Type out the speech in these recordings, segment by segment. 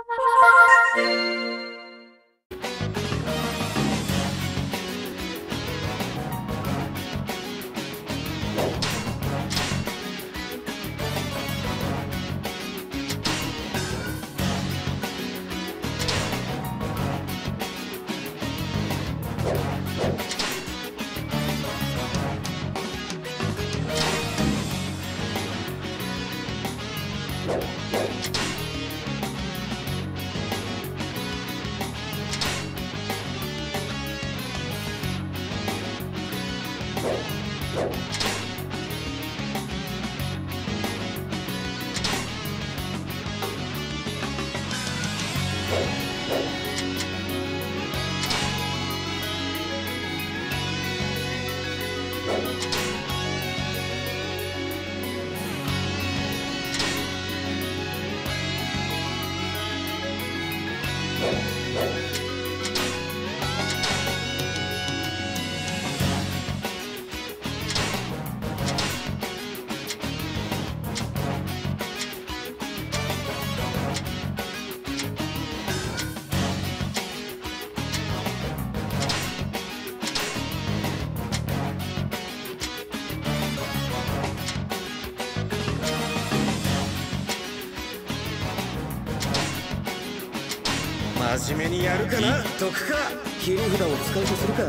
真面目にやるかな。言っとくか。切り札を使うとするか。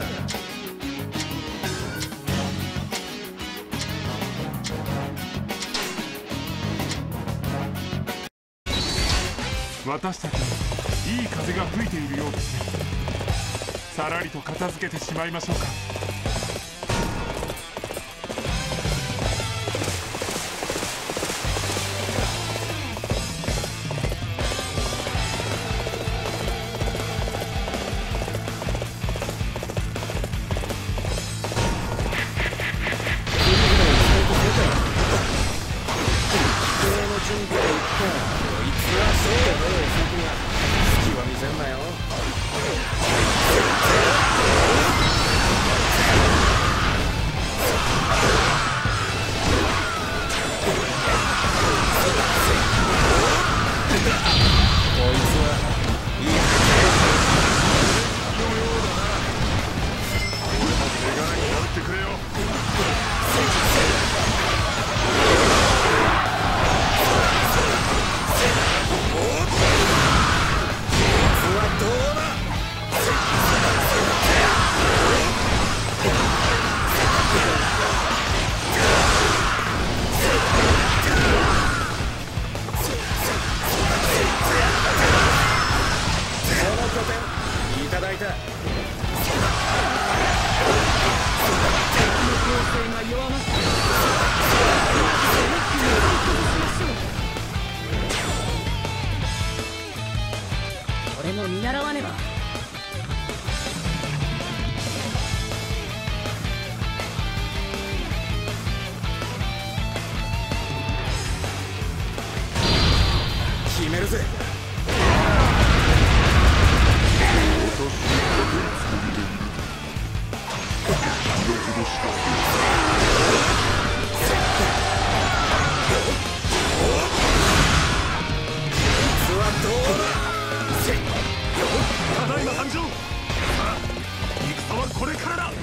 私たちにいい風が吹いているようですね。さらりと片付けてしまいましょうか。 俺も見習わねば。 決めるぜ。 ただいま参上。さあ、戦はこれからだ。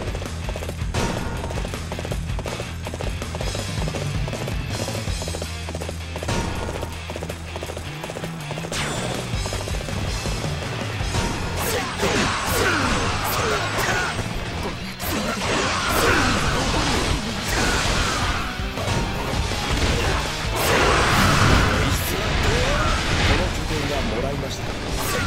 もらいました。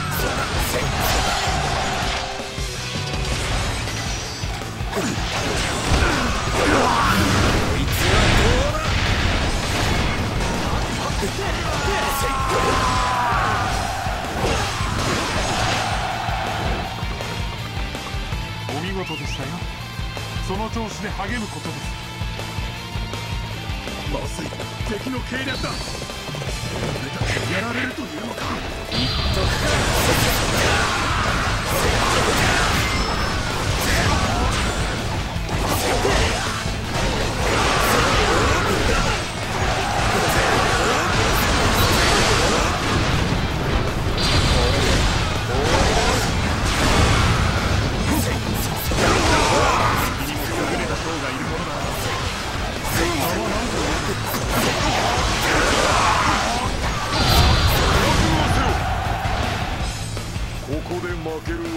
お見事でしたよ。その調子で励むことです。まずい、敵の計略だ。これだけやられるというのか。 言っとくか。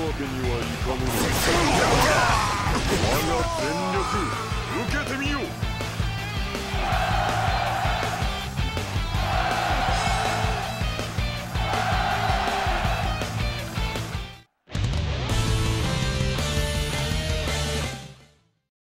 わけにはいかぬのだ。我が全力受けてみよう。